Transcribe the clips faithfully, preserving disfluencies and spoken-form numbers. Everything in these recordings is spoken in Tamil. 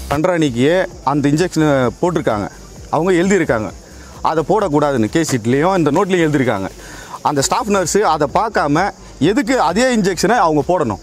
பண்ணுற அன்றைக்கியே அந்த இன்ஜெக்ஷனை போட்டிருக்காங்க, அவங்க எழுதியிருக்காங்க அதை போடக்கூடாதுன்னு. கேஸ் ஷீட்லேயும் இந்த நோட்லேயும் எழுதியிருக்காங்க. அந்த ஸ்டாஃப் நர்ஸு அதை பார்க்காம எதுக்கு அதே இன்ஜெக்ஷனை அவங்க போடணும்?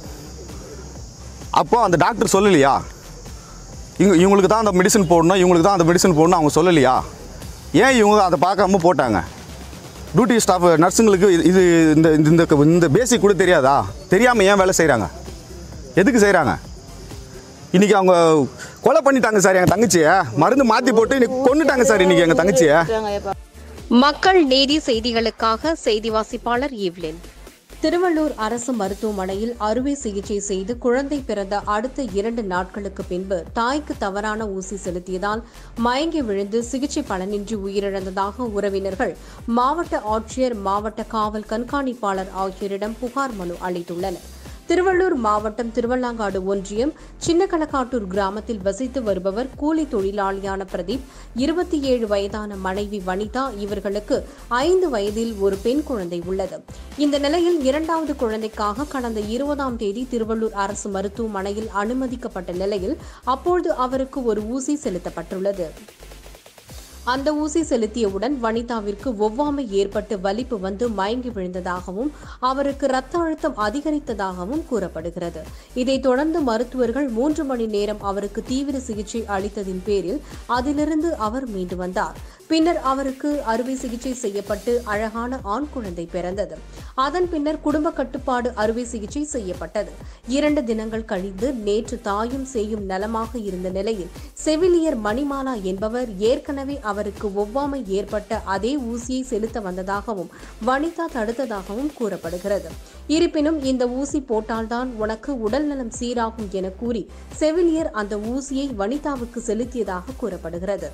அப்போ அந்த டாக்டர் சொல்லலையா இவங்க இவங்களுக்கு தான் அந்த மெடிசன் போடணும், இவங்களுக்கு தான் அந்த மெடிசன் போடணும் அவங்க சொல்லலையா? ஏன் இவங்க அதை பார்க்காம போட்டாங்க? டியூட்டி ஸ்டாஃப் நர்ஸுங்களுக்கு இது இந்த இந்த இந்த பேசிக் கூட தெரியாதா? தெரியாமல் ஏன் வேலை செய்கிறாங்க? எதுக்கு செய்கிறாங்க? இன்றைக்கி அவங்க கொலை பண்ணிட்டாங்க சார் எங்கள் தங்கச்சியை, மருந்து மாற்றி போட்டு இன்னைக்கு கொண்டுட்டாங்க சார் இன்றைக்கி எங்கள் தங்கச்சியை. மக்கள் நீதி செய்திகளுக்காக செய்தி வாசிப்பாளர் ஈவ்லின். திருவள்ளூர் அரசு மருத்துவமனையில் அறுவை சிகிச்சை செய்து குழந்தை பிறந்த அடுத்த இரண்டு நாட்களுக்கு பின்பு தாய்க்கு தவறான ஊசி செலுத்தியதால் மயங்கி விழுந்து சிகிச்சை பலனின்றி உயிரிழந்ததாக உறவினர்கள் மாவட்ட ஆட்சியர், மாவட்ட காவல் கண்காணிப்பாளர் ஆகியோரிடம் புகார் மனு அளித்துள்ளனர். திருவள்ளூர் மாவட்டம் திருவள்ளாங்காடு ஒன்றியம் சின்னகளக்காட்டூர் கிராமத்தில் வசித்து வருபவர் கூலி தொழிலாளியான பிரதீப். இருபத்தி ஏழு வயதான மனைவி வனிதா. இவர்களுக்கு ஐந்து வயதில் ஒரு பெண் குழந்தை உள்ளது. இந்த நிலையில் இரண்டாவது குழந்தைக்காக கடந்த இருபதாம் தேதி திருவள்ளூர் அரசு மருத்துவமனையில் அனுமதிக்கப்பட்ட நிலையில் அப்பொழுது அவருக்கு ஒரு ஊசி செலுத்தப்பட்டுள்ளது. அந்த ஊசி செலுத்தியவுடன் வனிதாவிற்கு ஒவ்வாமை ஏற்பட்டு வலிப்பு வந்து மயங்கி விழுந்ததாகவும் அவருக்கு ரத்த அழுத்தம் அதிகரித்ததாகவும் கூறப்படுகிறது. இதைத் தொடர்ந்து மருத்துவர்கள் மூன்று மணி நேரம் அவருக்கு தீவிர சிகிச்சை அளித்ததின் பேரில் அதிலிருந்து அவர் மீண்டு வந்தார். பின்னர் அவருக்கு அறுவை சிகிச்சை செய்யப்பட்டு அழகான ஆண் குழந்தை பிறந்தது. அதன் பின்னர் குடும்ப கட்டுப்பாடு அறுவை சிகிச்சை செய்யப்பட்டது. இரண்டு தினங்கள் கழிந்து நேற்று தாயும் சேயும் நலமாக இருந்த நிலையில் செவிலியர் மணிமாலா என்பவர் ஏற்கனவே அவருக்கு ஒவ்வாமை ஏற்பட்ட அதே ஊசியை செலுத்த வந்ததாகவும் வனிதா தடுத்ததாகவும் கூறப்படுகிறது. இருப்பினும் இந்த ஊசி போட்டால்தான் உனக்கு உடல்நலம் சீராகும் என கூறி செவிலியர் அந்த ஊசியை வனிதாவுக்கு செலுத்தியதாக கூறப்படுகிறது.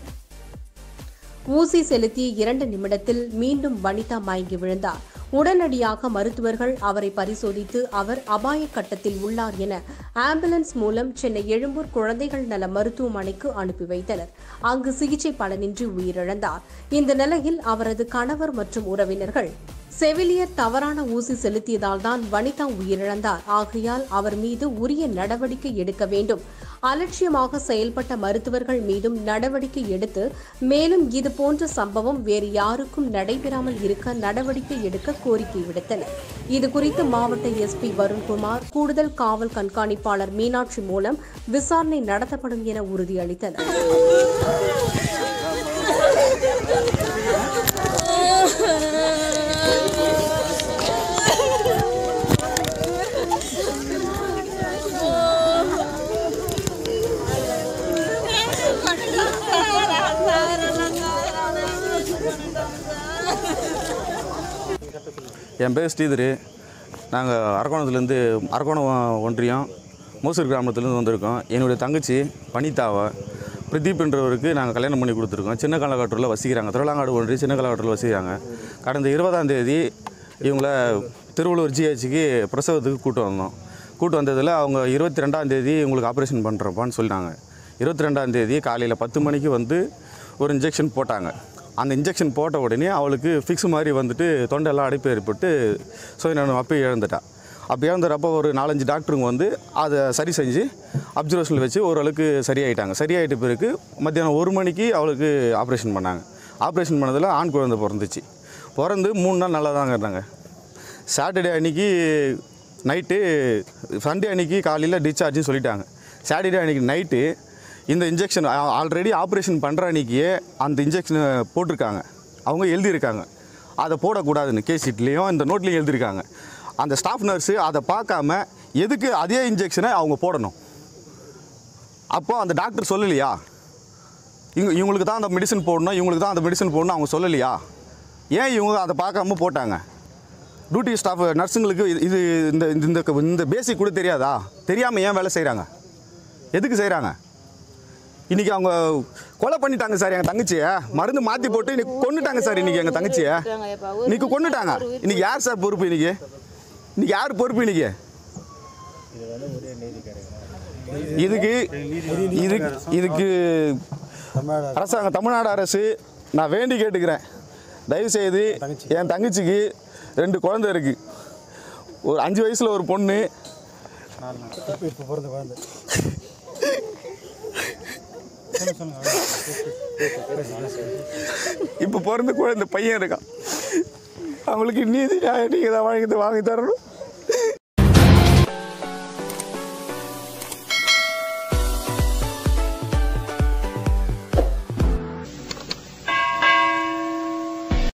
ஊசி செலுத்திய இரண்டு நிமிடத்தில் மீண்டும் வனிதா மயங்கி விழுந்தார். உடனடியாக மருத்துவர்கள் அவரை பரிசோதித்து அவர் அபாய கட்டத்தில் உள்ளார் என ஆம்புலன்ஸ் மூலம் சென்னை எழும்பூர் குழந்தைகள் நல மருத்துவமனைக்கு அனுப்பி வைத்தனர். அங்கு சிகிச்சை பலனின்றி உயிரிழந்தார். இந்த நிலையில் அவரது கணவர் மற்றும் உறவினர்கள் செவிலியர் தவறான ஊசி செலுத்தியதால் தான் வனிதா உயிரிழந்தார், ஆகையால் அவர் மீது உரிய நடவடிக்கை எடுக்க வேண்டும், அலட்சியமாக செயல்பட்ட மருத்துவர்கள் மீதும் நடவடிக்கை எடுத்து மேலும் இதுபோன்ற சம்பவம் வேறு யாருக்கும் நடைபெறாமல் இருக்க நடவடிக்கை எடுக்க கோரிக்கை விடுத்தனர். இதுகுறித்து மாவட்ட எஸ்பி வருண்குமார், கூடுதல் காவல் கண்காணிப்பாளர் மீனாட்சி மூலம் விசாரணை நடத்தப்படும் என உறுதியளித்தனர். என் பேர் ஸ்ரீதர். நாங்கள் அரக்கோணத்துலேருந்து அரக்கோணம் ஒன்றியம் மோசூர் கிராமத்துலேருந்து வந்திருக்கோம். என்னுடைய தங்கச்சி வனிதாவை பிரதீப்ன்றவருக்கு நாங்கள் கல்யாணம் பண்ணி கொடுத்துருக்கோம். சின்ன களக்காட்டூரில் வசிக்கிறாங்க. திருவள்ளாங்காடு ஒன்றியம் சின்ன களக்காட்டூரில் வசிக்கிறாங்க. கடந்த இருபதாம் தேதி இவங்கள திருவள்ளூர் ஜிஹெச்சுக்கு பிரசவத்துக்கு கூட்டு வந்தோம். கூட்டு வந்ததில் அவங்க இருபத்தி ரெண்டாம் தேதி இவங்களுக்கு ஆப்ரேஷன் பண்ணுறப்பான்னு சொல்லிட்டாங்க. இருபத்தி ரெண்டாம் தேதி காலையில் பத்து மணிக்கு வந்து ஒரு இன்ஜெக்ஷன் போட்டாங்க. அந்த இன்ஜெக்ஷன் போட்ட உடனே அவளுக்கு ஃபிக்ஸ் மாதிரி வந்துட்டு தொண்டெல்லாம் அடைப்பு ஏற்பட்டு சுயநலம் அப்போ இழந்துட்டா. அப்போ இழந்துறப்போ ஒரு நாலஞ்சு டாக்டருங்க வந்து அதை சரி செஞ்சு அப்சர்வேஷனில் வச்சு ஓரளவுக்கு சரியாயிட்டாங்க. சரியாயிட்ட பிறகு மத்தியானம் ஒரு மணிக்கு அவளுக்கு ஆப்ரேஷன் பண்ணாங்க. ஆப்ரேஷன் பண்ணதில் ஆண் குழந்தை பிறந்துச்சு. பிறந்து மூணு நாள் நல்லா தாங்க இருந்தாங்க. சாட்டர்டே அன்றைக்கி நைட்டு, சண்டே அன்றைக்கி காலையில் டிஸ்சார்ஜ்னு சொல்லிட்டாங்க. சாட்டர்டே அன்றைக்கி நைட்டு இந்த இன்ஜெக்ஷன் ஆல்ரெடி ஆப்ரேஷன் பண்ணுற அன்றைக்கியே அந்த இன்ஜெக்ஷனை போட்டிருக்காங்க, அவங்க எழுதியிருக்காங்க அதை போடக்கூடாதுன்னு. கேஸ் ஷீட்லேயும் இந்த நோட்லேயும் எழுதியிருக்காங்க. அந்த ஸ்டாஃப் நர்ஸு அதை பார்க்காம எதுக்கு அதே இன்ஜெக்ஷனை அவங்க போடணும்? அப்போ அந்த டாக்டர் சொல்லலையா இவங்க இவங்களுக்கு தான் அந்த மெடிசன் போடணும், இவங்களுக்கு தான் அந்த மெடிசன் போடணும் அவங்க சொல்லலையா? ஏன் இவங்க அதை பார்க்காம போட்டாங்க? டியூட்டி ஸ்டாஃப் நர்ஸுங்களுக்கு இது இந்த இந்த இந்த பேசிக் கூட தெரியாதா? தெரியாமல் ஏன் வேலை செய்கிறாங்க? எதுக்கு செய்கிறாங்க? இன்றைக்கி அவங்க கொலை பண்ணிட்டாங்க சார் எங்கள் தங்கச்சியை, மருந்து மாற்றி போட்டு இன்றைக்கி கொண்டுட்டாங்க சார் இன்றைக்கி எங்கள் தங்கச்சியை. இன்றைக்கி கொண்டுட்டாங்க. இன்றைக்கி யார் சார் பொறுப்பு? இன்றைக்கி இன்றைக்கி யார் பொறுப்பு? இன்றைக்கி இதுக்கு இதுக்கு இதுக்கு அரசாங்கம், தமிழ்நாடு அரசு நான் வேண்டி கேட்டுக்கிறேன், தயவுசெய்து என் தங்கச்சிக்கு ரெண்டு குழந்தை இருக்குது. ஒரு அஞ்சு வயசில் ஒரு பொண்ணு, இப்போ பிறந்த கூட இந்த பையன் இருக்கான். அவங்களுக்கு நீதி நியாயம் நீங்கள் தான் வாங்கி வாங்கி தரணும்.